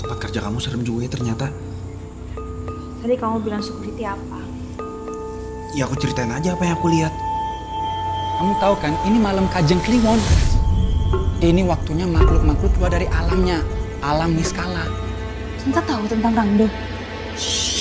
Tempat kerja kamu serem juga ya ternyata. Tadi kamu bilang security apa? Ya aku ceritain aja apa yang aku lihat. Kamu tahu kan, ini malam Kajeng Kliwon. Ini waktunya makhluk-makhluk keluar dari alamnya, alam niskala. Tante tahu tentang Rangdo? Shh.